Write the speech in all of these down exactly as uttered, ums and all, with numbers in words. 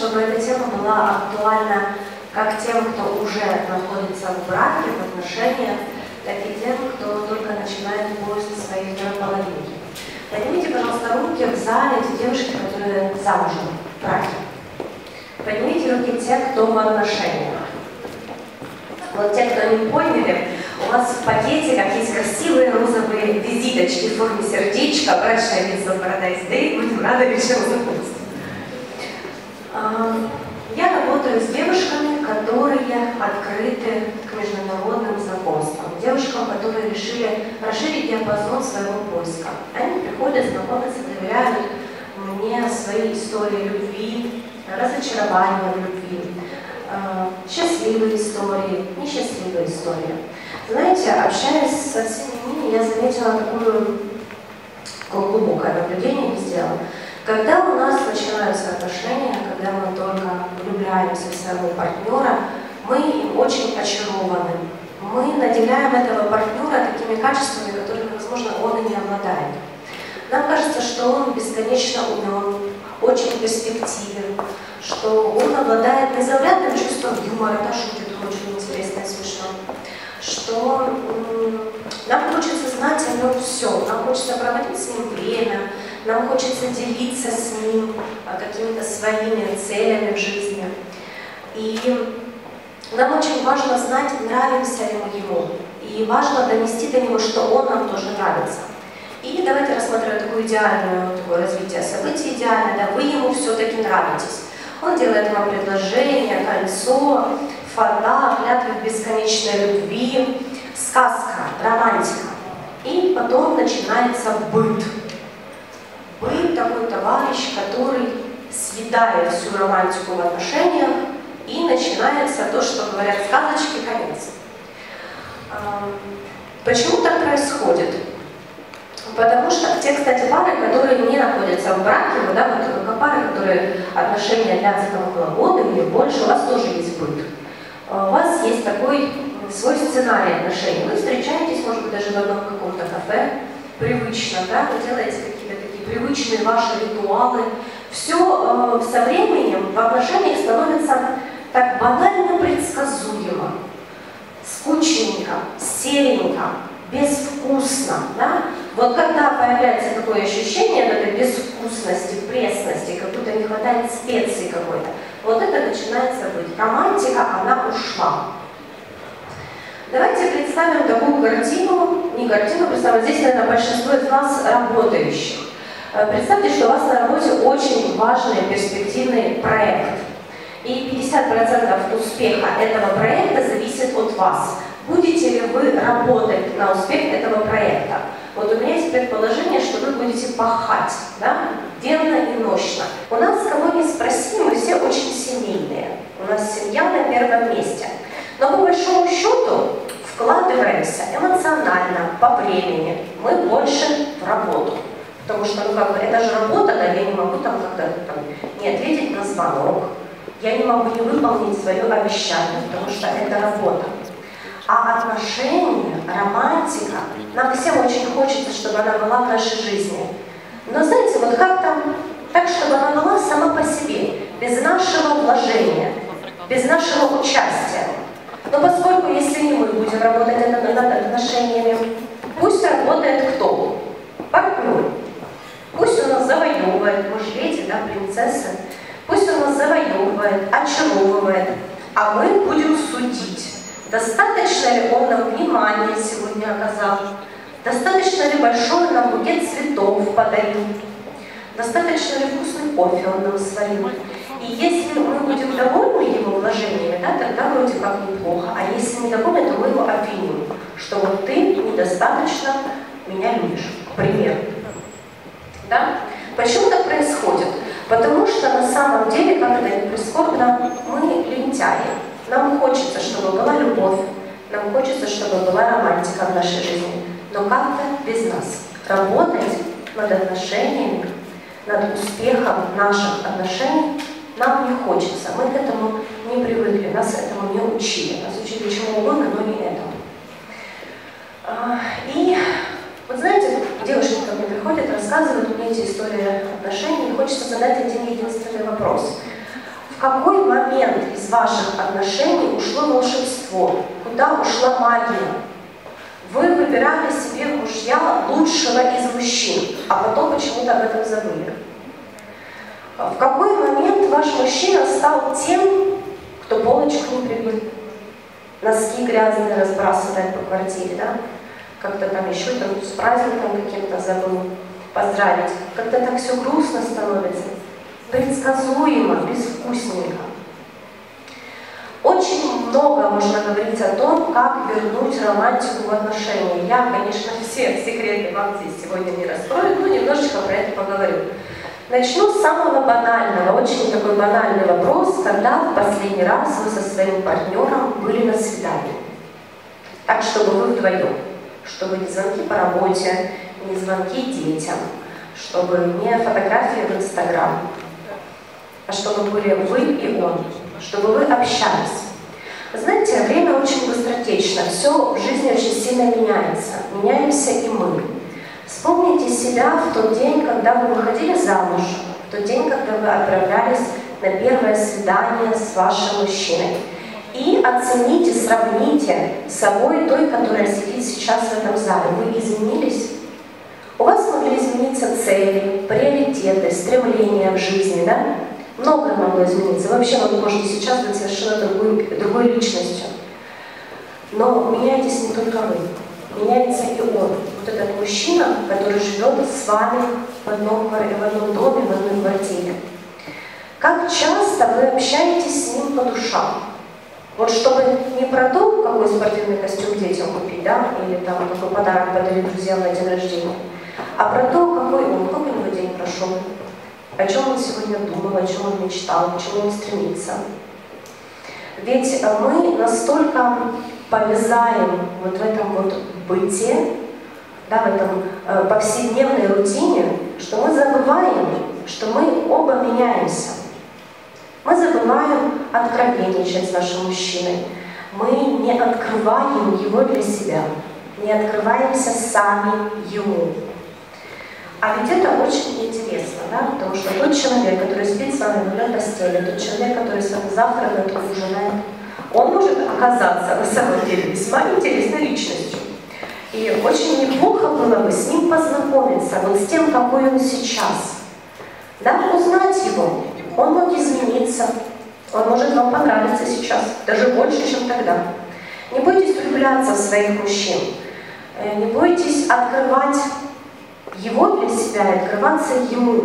чтобы эта тема была актуальна как тем, кто уже находится в браке, в отношениях, так и тем, кто только начинает поиск своей второй половинки. Поднимите, пожалуйста, руки в зале, те девушки, которые замужем, в браке. Поднимите руки те, кто в отношениях. Вот те, кто не поняли, у вас в пакетиках есть красивые розовые визиточки в форме сердечка, брачное виза Paradise Day, будем рады вечером знакомства. Я работаю с девушками, которые открыты к международным знакомствам, девушкам, которые решили расширить диапазон своего поиска. Они приходят, знакомятся, доверяют мне свои истории любви, разочарования в любви, счастливые истории, несчастливые истории. Знаете, общаясь со всеми ними, я заметила такое глубокое наблюдение, сделала. Когда у нас начинаются отношения, когда мы только влюбляемся в своего партнера, мы им очень очарованы. Мы наделяем этого партнера такими качествами, которыми, возможно, он и не обладает. Нам кажется, что он бесконечно умен, очень перспективен, что он обладает незаурядным чувством юмора, да, шутит очень интересно и смешно, что нам хочется знать о нем все, нам хочется проводить с ним время, нам хочется делиться с ним какими-то своими целями в жизни. И нам очень важно знать, нравимся ли мы ему, и важно донести до него, что он нам тоже нравится. И давайте рассмотрим такое идеальное такое развитие событий, идеально, да, вы ему все-таки нравитесь. Он делает вам предложение, кольцо, фата, клятвы в бесконечной любви, сказка, романтика. И потом начинается быт. Быт такой товарищ, который съедает всю романтику в отношениях, и начинается то, что говорят сказочки, конец. Почему так происходит? Потому что те, кстати, пары, которые не находятся в браке, вот, да, вот пары, которые отношения длятся там около года или больше, у вас тоже есть быт. У вас есть такой свой сценарий отношений. Вы встречаетесь, может быть, даже в одном каком-то кафе, привычно, да, вы делаете какие-то такие привычные ваши ритуалы. Все э, со временем в отношениях становится так банально предсказуемо, скучненько, серенько, безвкусно, да? Вот когда появляется такое ощущение этой безвкусности, пресности, как будто не хватает специй какой-то, вот это начинается быть. Романтика, она ушла. Давайте представим такую картину, не картину, представим, здесь, наверное, большинство из нас работающих. Представьте, что у вас на работе очень важный перспективный проект. И пятьдесят процентов успеха этого проекта зависит от вас. Будете ли вы работать на успех этого проекта? Вот у меня есть предположение, что вы будете пахать, да? Денно и нощно. У нас, кого не спроси, мы все очень семейные. У нас семья на первом месте. Но по большому счету вкладываемся эмоционально, по времени. Мы больше в работу. Потому что, ну как бы, это же работа, да, я не могу там как-то там, не ответить на звонок. Я не могу не выполнить свое обещание, потому что это работа. А отношения, романтика, нам всем очень хочется, чтобы она была в нашей жизни. Но знаете, вот как-то так, чтобы она была сама по себе, без нашего вложения, без нашего участия. Но поскольку, если не мы будем работать над отношениями, пусть работает кто? Партнер. Пусть он нас завоевывает, вы же видите, да, принцесса. Пусть он нас завоевывает, очаровывает, а мы будем судить. Достаточно ли он нам внимания сегодня оказал? Достаточно ли большой нам букет цветов подарил? Достаточно ли вкусный кофе он нам сварил? И если мы будем довольны его вложениями, да, тогда вроде как неплохо. А если недовольны, то мы его обвиним, что вот ты недостаточно меня любишь, к примеру. Да? Почему так происходит? Потому что на самом деле, как это ни прискорбно, мы лентяи. Нам хочется, чтобы была любовь, нам хочется, чтобы была романтика в нашей жизни, но как-то без нас. Работать над отношениями, над успехом наших отношений нам не хочется. Мы к этому не привыкли, нас этому не учили. Нас учили чему угодно, но не этому. И вот знаете, девушки ко мне приходят, рассказывают мне эти истории отношений, и хочется задать один единственный вопрос. В какой момент из ваших отношений ушло волшебство? Куда ушла магия? Вы выбирали себе мужья лучшего из мужчин, а потом почему-то об этом забыли. В какой момент ваш мужчина стал тем, кто полочку не прибыл? Носки грязные разбрасывает по квартире, да? Как-то там еще там, с праздником каким-то забыл поздравить. Как-то так все грустно становится, предсказуемо, безвкусненько. Очень много можно говорить о том, как вернуть романтику в отношения. Я, конечно, все секреты вам здесь сегодня не раскрою, но немножечко про это поговорю. Начну с самого банального, очень такой банальный вопрос, когда в последний раз вы со своим партнером были на свидании. Так, чтобы вы вдвоем, чтобы не звонки по работе, не звонки детям, чтобы не фотографии в Инстаграм, а чтобы были вы и он, чтобы вы общались. Знаете, время очень быстротечно, все в жизни очень сильно меняется, меняемся и мы. Вспомните себя в тот день, когда вы выходили замуж, в тот день, когда вы отправлялись на первое свидание с вашим мужчиной. И оцените, сравните с собой той, которая сидит сейчас в этом зале. Вы изменились? У вас могли измениться цели, приоритеты, стремления в жизни, да? Многое могло измениться. Вообще вы можете сейчас быть совершенно другой, другой личностью. Но меняетесь не только вы. Меняется и он. Вот этот мужчина, который живет с вами в одном, в одном доме, в одной квартире. Как часто вы общаетесь с ним по душам? Вот чтобы не про то, какой спортивный костюм детям купить, да, или там какой подарок подарить друзьям на день рождения, а про то, какой он, как у него день прошел, о чем он сегодня думал, о чем он мечтал, к чему он стремится. Ведь мы настолько повязаем вот в этом вот быте, да, в этом э, повседневной рутине, что мы забываем, что мы оба меняемся. Мы забываем откровенничать с нашим мужчиной. Мы не открываем его для себя, не открываемся сами ему. А ведь это очень интересно, да? Потому что тот человек, который спит с вами в одной постели, тот человек, который с вами завтракает, ужинает, он может оказаться на самом деле весьма интересной личностью. И очень неплохо было бы с ним познакомиться, вот с тем, какой он сейчас. Да, узнать его. Он мог измениться, он может вам понравиться сейчас, даже больше, чем тогда. Не бойтесь влюбляться в своих мужчин, не бойтесь открывать его для себя и открываться ему.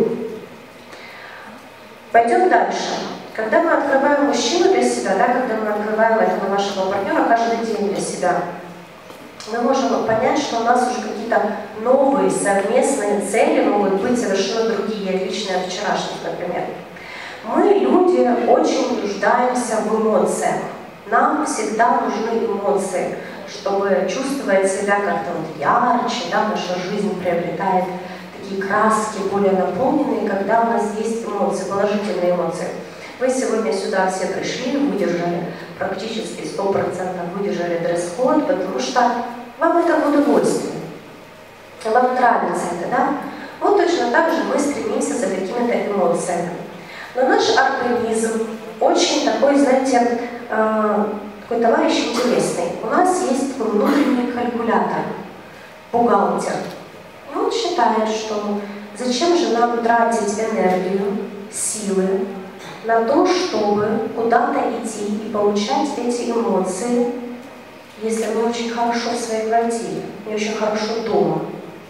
Пойдем дальше. Когда мы открываем мужчину для себя, да, когда мы открываем этого нашего партнера каждый день для себя, мы можем понять, что у нас уже какие-то новые совместные цели могут быть совершенно другие, отличные от вчерашних, например. Мы, люди, очень нуждаемся в эмоциях. Нам всегда нужны эмоции, чтобы чувствовать себя как-то вот ярче, да, наша жизнь приобретает такие краски, более наполненные, когда у нас есть эмоции, положительные эмоции. Вы сегодня сюда все пришли, выдержали, практически сто процентов выдержали дресс-код, потому что вам это в удовольствие, вам нравится это, да? Вот точно так же мы стремимся за какими-то эмоциями. Но наш организм очень такой, знаете, э, такой товарищ интересный. У нас есть внутренний калькулятор, бухгалтер. И он считает, что зачем же нам тратить энергию, силы на то, чтобы куда-то идти и получать эти эмоции, если мне очень хорошо в своей квартире, мне очень хорошо дома.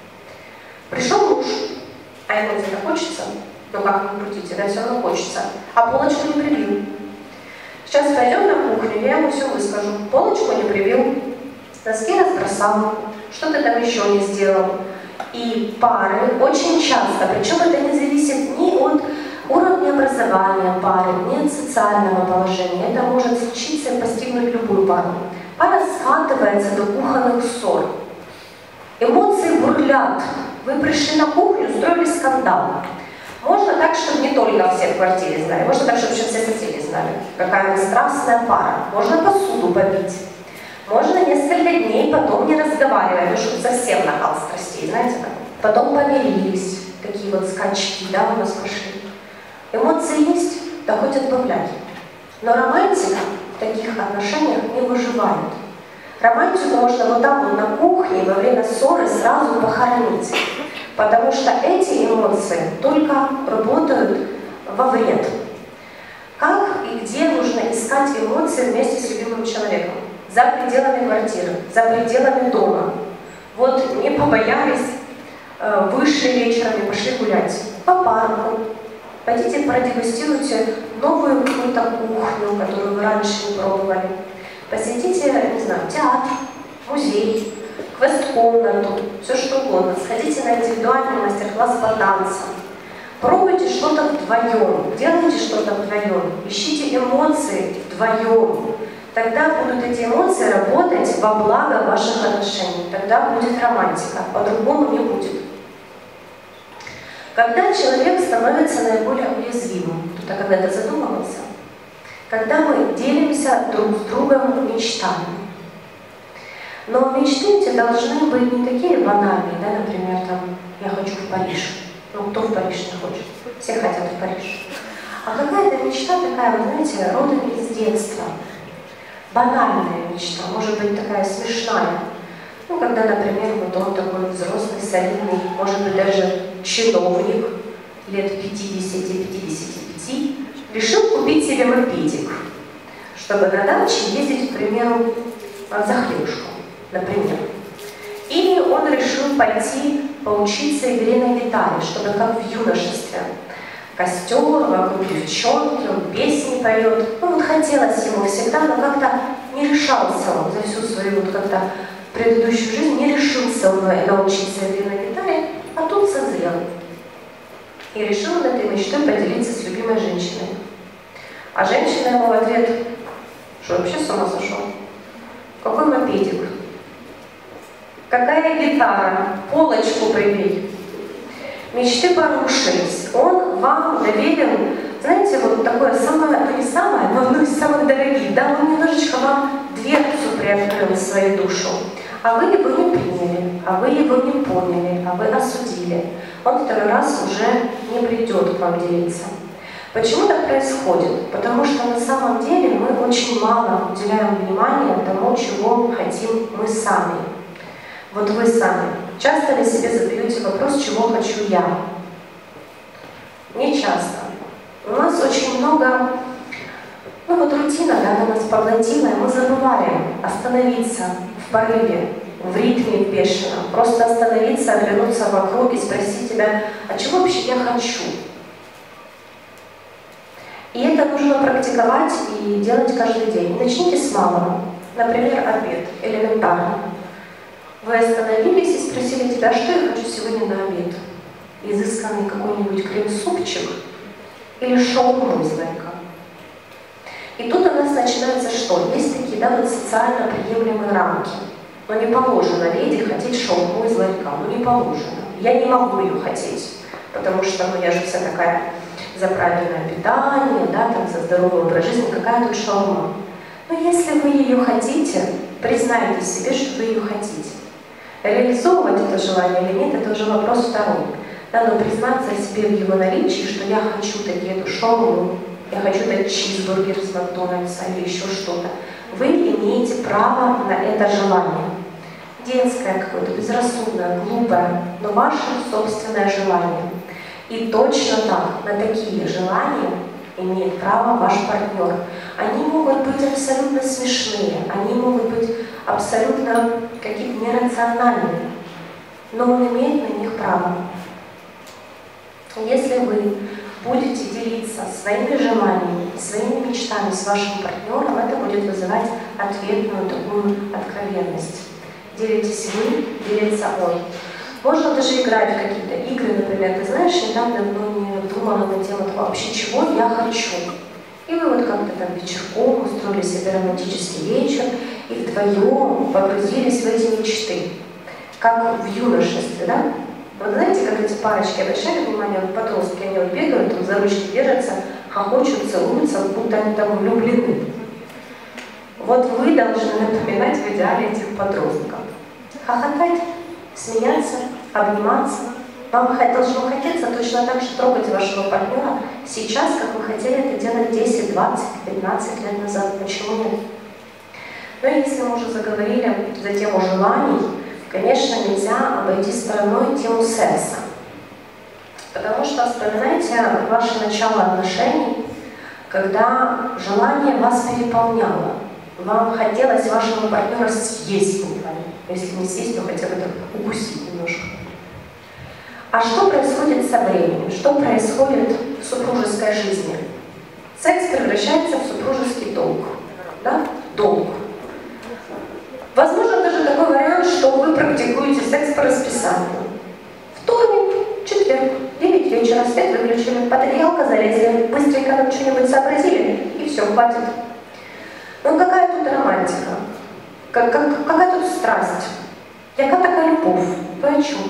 Пришел муж, а ему где-то хочется, ну как вы крутите, да, все равно хочется, а полочку не прибил. Сейчас пойдем на кухню, я ему все выскажу. Полочку не прибил, носки разбросал, что-то там еще не сделал. И пары очень часто, причем это не зависит ни от уровня образования пары, ни от социального положения, это может случиться и постигнуть любую пару. Пара скатывается до кухонных ссор. Эмоции бурлят. Вы пришли на кухню, устроили скандал. Можно так, чтобы не только все в квартире знали. Можно так, чтобы все соседи знали, какая вы страстная пара. Можно посуду побить. Можно несколько дней потом не разговаривать, ну, чтобы совсем накал страстей, знаете, как? Потом помирились. Такие вот скачки, да, у нас пошли. Эмоции есть, да хоть отбавляй. Но романтика в таких отношениях не выживает. Романтику можно вот там вот на кухне во время ссоры сразу похоронить, потому что эти эмоции только работают во вред. Как и где нужно искать эмоции вместе с любимым человеком? За пределами квартиры, за пределами дома. Вот не побоялись, вышли вечером и пошли гулять по парку. Пойдите продегустируйте новую какую-то кухню, которую вы раньше не пробовали. Посетите, не знаю, театр, музей, квест-комнату, все что угодно. Сходите на индивидуальный мастер-класс по танцам. Пробуйте что-то вдвоем, делайте что-то вдвоем, ищите эмоции вдвоем. Тогда будут эти эмоции работать во благо ваших отношений. Тогда будет романтика, по-другому не будет. Когда человек становится наиболее уязвимым, кто-то когда-то задумывался, когда мы делимся друг с другом мечтами. Но мечты эти должны быть не такие банальные, да, например, там, я хочу в Париж. Ну, кто в Париж не хочет? Все хотят в Париж. А какая-то мечта такая, вы знаете, родом из детства. Банальная мечта, может быть такая смешная. Ну, когда, например, вот он такой взрослый, солидный, может быть даже чиновник, лет пятидесяти-пятидесяти пяти, решил купить себе мопедик, чтобы на даче ездить, к примеру, за хлебушком, например. Или он решил пойти поучиться игре на гитаре, чтобы как в юношестве. Костер, вокруг девчонки, он песни поет. Ну вот хотелось ему всегда, но как-то не решался он за всю свою вот как-то предыдущую жизнь, не решился он научиться игре на гитаре, а тут созрел. И решил этой мечтой поделиться с любимой женщиной. А женщина ему в ответ, что вообще с ума сошел? Какой мопедик? Какая гитара? Полочку прибей. Мечты порушились. Он вам доверил, знаете, вот такое самое, ну не самое, но одно из самых дорогих. Да, он немножечко вам дверцу приоткрыл в свою душу. А вы его не приняли, а вы его не поняли, а вы осудили. Он второй раз уже не придет к вам делиться. Почему так происходит? Потому что на самом деле мы очень мало уделяем внимания тому, чего хотим мы сами. Вот вы сами. Часто ли себе задаете вопрос, чего хочу я? Не часто. У нас очень много, ну вот рутина, да, она нас поглотила, и мы забываем остановиться в порыве, в ритме бешеном. Просто остановиться, оглянуться вокруг и спросить себя, а чего вообще я хочу? И это нужно практиковать и делать каждый день. Начните с малого. Например, обед. Элементарно. Вы остановились и спросили тебя, что я хочу сегодня на обед? Изысканный какой-нибудь крем-супчик или шаурму из ларька? И тут у нас начинается что? Есть такие, да, вот социально приемлемые рамки. Но не положено леди хотеть шаурму из ларька. Ну не положено. Я не могу ее хотеть, потому что ну, я же вся такая за правильное питание, да, там, за здоровый образ жизни. Какая тут шаурма? Но если вы ее хотите, признайте себе, что вы ее хотите. Реализовывать это желание или нет, это уже вопрос второй. Надо признаться себе в его наличии, что я хочу таки эту шаурму, я хочу дать чизбургер с Макдональдса или еще что-то. Вы имеете право на это желание. Детское какое-то, безрассудное, глупое, но ваше собственное желание. И точно так, на такие желания имеет право ваш партнер. Они могут быть абсолютно смешные, они могут быть абсолютно какие-то нерациональные, но он имеет на них право. Если вы будете делиться своими желаниями, своими мечтами с вашим партнером, это будет вызывать ответную такую откровенность. Делитесь вы, делится он. Можно даже играть в какие-то игры, например. Ты знаешь, я так давно не думала на тему того, вообще чего я хочу. И вы вот как-то там вечерком устроили себе романтический вечер и вдвоем погрузились в эти мечты. Как в юношестве, да? Вот знаете, как эти парочки, обращали внимание, вот подростки, они вот бегают, там за ручки держатся, хохочут, целуются, будто они там влюблены. Вот вы должны напоминать в идеале этих подростков. Хохотать, смеяться, обниматься, вам должно хотеться точно так же трогать вашего партнера сейчас, как вы хотели это делать десять, двадцать, пятнадцать лет назад. Почему нет? Но если мы уже заговорили за тему желаний, конечно, нельзя обойти стороной тему секса. Потому что вспоминайте ваше начало отношений, когда желание вас переполняло. Вам хотелось вашего партнера съесть буквально. Если не съесть, то хотя бы так укусить немножко. А что происходит со временем? Что происходит в супружеской жизни? Секс превращается в супружеский долг. Да? Долг. Возможно даже такой вариант, что вы практикуете секс по расписанию. Вторник, четверг, девять вечера, свет выключили, под одеялко залезли, быстренько нам что-нибудь сообразили, и все, хватит. Ну какая тут романтика? Как, как, какая тут страсть? Яка такая любовь? Вы о чем?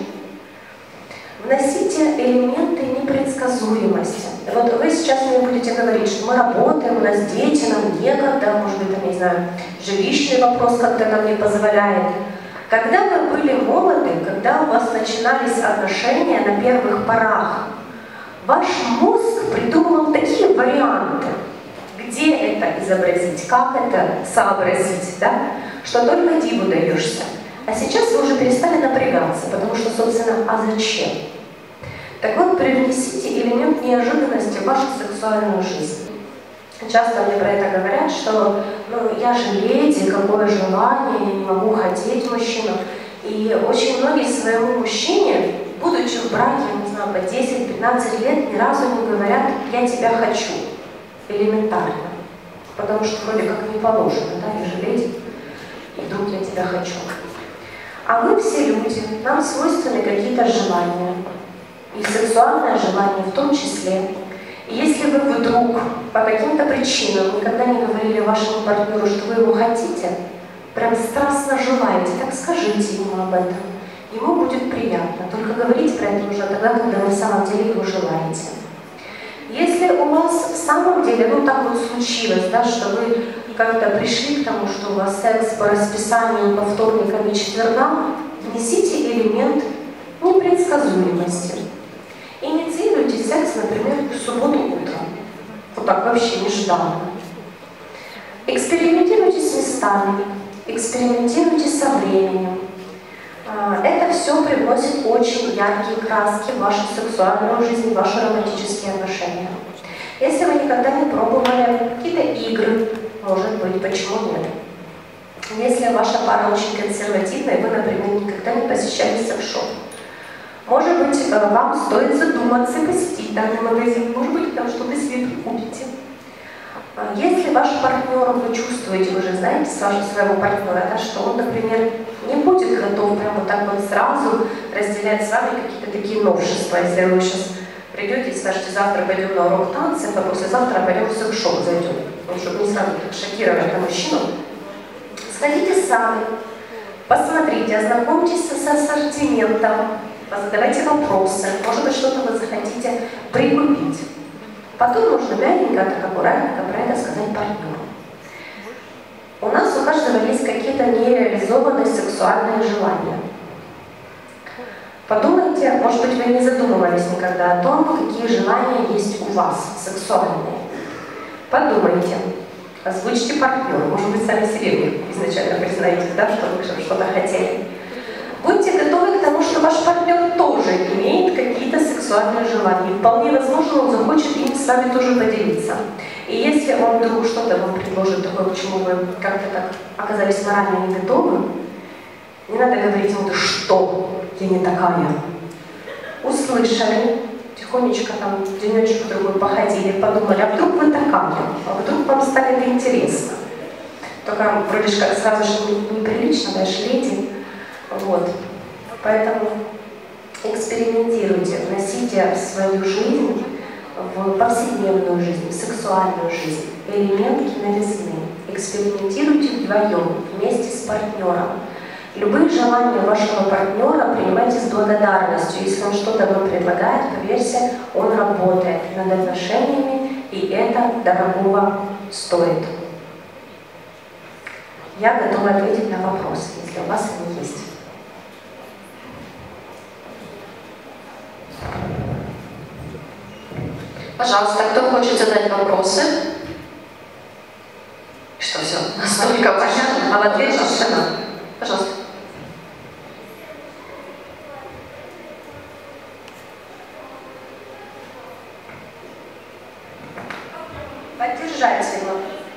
Вносите элементы непредсказуемости. Вот вы сейчас мне будете говорить, что мы работаем, у нас дети, нам некогда, может быть, там, не знаю, жилищный вопрос как-то нам не позволяет. Когда вы были молоды, когда у вас начинались отношения на первых порах, ваш мозг придумал такие варианты, где это изобразить, как это сообразить, да? Что только диву даешься. А сейчас вы уже перестали напрягаться, потому что, собственно, а зачем? Так вот, привнесите элемент неожиданности в вашу сексуальную жизнь. Часто мне про это говорят, что ну, я же леди, какое желание, я не могу хотеть мужчину. И очень многие своему мужчине, будучи в браке, не знаю, по десять-пятнадцать лет, ни разу не говорят «я тебя хочу». Элементарно. Потому что вроде как не положено, да, я же леди, и вдруг я тебя хочу. А мы все люди, нам свойственны какие-то желания. И сексуальное желание в том числе. И если вы вдруг по каким-то причинам никогда не говорили вашему партнеру, что вы его хотите, прям страстно желаете, так скажите ему об этом. Ему будет приятно. Только говорить про это нужно тогда, когда вы в самом деле его желаете. Если у вас в самом деле, ну так вот случилось, да, что вы как-то пришли к тому, что у вас секс по расписанию по вторникам и четвергам, внесите элемент непредсказуемости. Инициируйте секс, например, в субботу утром. Вот так вообще нежданно. Экспериментируйте с местами, экспериментируйте со временем. Это все привносит очень яркие краски в вашу сексуальную жизнь, в ваши романтические отношения. Если вы никогда не пробовали какие-то игры, может быть, почему нет? Если ваша пара очень консервативная, вы, например, никогда не посещали секс-шоп, может быть, вам стоит задуматься и посетить данный магазин, может быть, там что-то себе купите. Если ваш партнер, вы чувствуете, вы же знаете своего партнера, да, что он, например, не будет готов прямо вот так вот сразу разделять с вами какие-то такие новшества. Если вы сейчас придете и скажете, завтра пойдем на урок танцев, а послезавтра пойдем в секс-шоп зайдем, ну, чтобы не сразу так шокировать на мужчину, сходите сами, посмотрите, ознакомьтесь с ассортиментом, задавайте вопросы, может быть, что-то вы захотите прикупить. Потом нужно мягенько, так аккуратненько про это сказать партнеру. У нас у каждого есть какие-то нереализованные сексуальные желания. Подумайте, может быть, вы не задумывались никогда о том, какие желания есть у вас сексуальные. Подумайте, озвучьте партнеру, может быть, сами себе изначально признаетесь, да, что вы что-то хотели. Будьте готовы к тому, что ваш партнер тоже имеет какие-то сексуальные желания. Вполне возможно, он захочет им с вами тоже поделиться. И если он вдруг что-то вам предложит такое, к чему вы как-то так оказались морально не готовы, не надо говорить ему, что я не такая. Услышали, тихонечко там денечек другой походили, подумали, а вдруг вы такая, а вдруг вам станет интересно. Только вроде же как сразу же неприлично, да, леди. Вот. Поэтому экспериментируйте, вносите в свою жизнь, в повседневную жизнь, в сексуальную жизнь элементы новизны. Экспериментируйте вдвоем, вместе с партнером. Любые желания вашего партнера принимайте с благодарностью. Если он что-то вам предлагает, поверьте, он работает над отношениями, и это дорогого стоит. Я готова ответить на вопросы, если у вас они есть. Пожалуйста, кто хочет задать вопросы? Что все настолько понятно? А в ответ тишина. Пожалуйста. Поддержать его.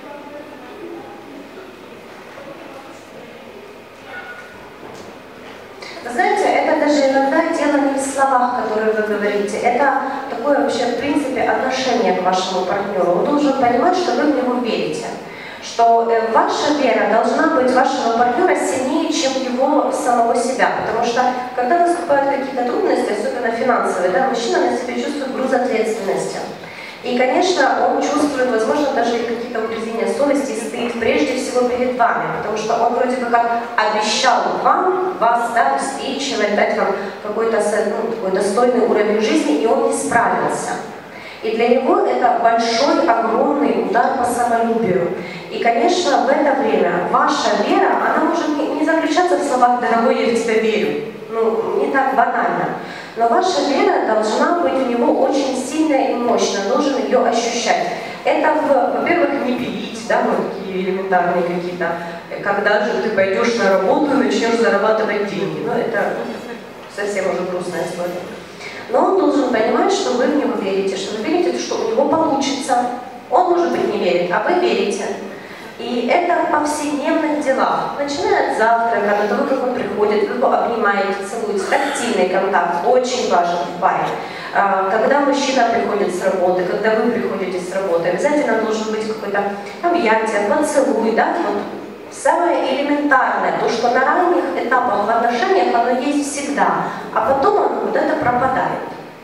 Вы знаете, это даже иногда дело не в словах, которые вы говорите. Это такое вообще, в принципе, отношение к вашему партнеру. Он должен понимать, что вы в него верите. Что э, ваша вера должна быть вашего партнера сильнее, чем его самого себя. Потому что, когда наступают какие-то трудности, особенно финансовые, да, мужчина на себе чувствует груз ответственности. И, конечно, он чувствует, возможно, даже какие-то угрызения совести, стыд, прежде всего перед вами, потому что он вроде бы как обещал вам, вас, да, обеспечивать, дать вам какой-то ну, такой достойный уровень жизни, и он не справился. И для него это большой, огромный удар по самолюбию. И, конечно, в это время ваша вера, она может не, не заключаться в словах «дорогой, я в тебя верю», ну, не так банально. Но ваша вера должна быть у него очень сильная и мощная, должен ее ощущать. Это, во-первых, не пилить, да, вот такие элементарные какие-то, когда же ты пойдешь на работу и начнешь зарабатывать деньги. Ну, это совсем уже грустная история. Но он должен понимать, что вы в него верите, что вы верите, что у него получится. Он, может быть, не верит, а вы верите. И это в повседневных делах. Начиная от завтрака, до того, как он приходит, вы его обнимаете, целуете. Тактильный контакт очень важен в паре. Когда мужчина приходит с работы, когда вы приходите с работы, обязательно должен быть какое-то объятие, поцелуй, да, вот самое элементарное, то, что на ранних этапах в отношениях оно есть всегда, а потом оно вот это пропадает.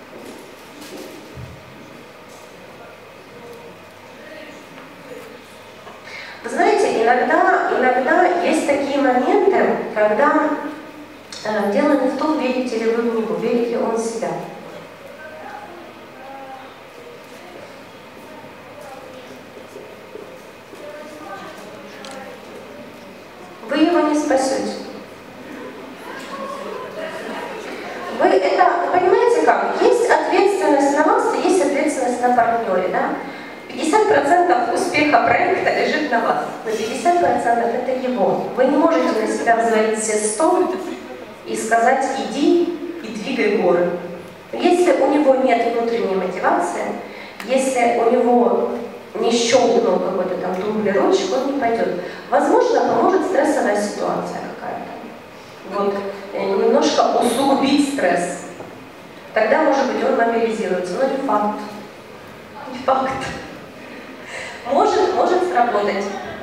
Вы знаете, иногда, иногда есть такие моменты, когда э, дело не в том, верите ли вы в него, верит ли он в себя. Вы его не спасете. Вы это, понимаете как? Есть ответственность на вас и есть ответственность на партнере, да? пятьдесят процентов успеха проекта лежит на вас, но пятьдесят процентов это его. Вы не можете на себя взвалить все сто и сказать «иди и двигай горы». Если у него нет внутренней мотивации, если у него не щелкнул какой-то там тумблерочек, он не пойдет. Возможно, поможет стрессовая ситуация какая-то. Вот, немножко усугубить стресс. Тогда, может быть, он мобилизируется, но не факт. Не факт. Может, может сработать.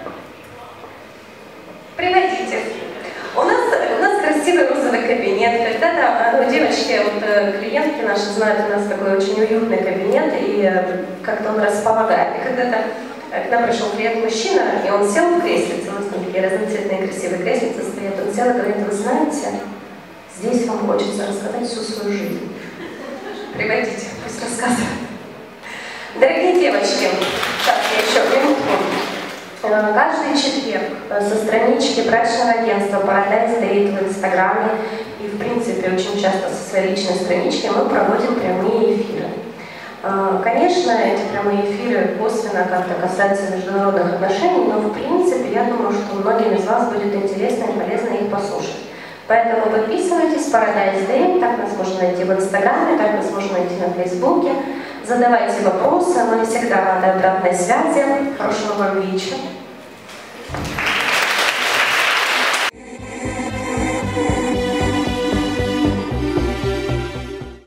Приводите. У нас, у нас красивый розовый кабинет. Когда-то, ну, девочки, вот клиентки наши знают, у нас такой очень уютный кабинет, и как-то он располагает. И когда-то к нам пришел клиент-мужчина, и он сел в креслице, у нас там такие разноцветные красивые креслицы стоят, он сел и говорит: вы знаете, здесь вам хочется рассказать всю свою жизнь. Приводите, пусть рассказывает. Дорогие девочки, так, я еще минутку. Каждый четверг со странички брачного агентства Paradise Date в Инстаграме и, в принципе, очень часто со своей личной странички мы проводим прямые эфиры. Конечно, эти прямые эфиры косвенно как-то касаются международных отношений, но, в принципе, я думаю, что многим из вас будет интересно и полезно их послушать. Поэтому подписывайтесь, Paradise Date, так нас можно найти в Инстаграме, так нас можно найти на Фейсбуке. Задавайте вопросы, мы всегда рады обратной связи. Хорошего вам вечера.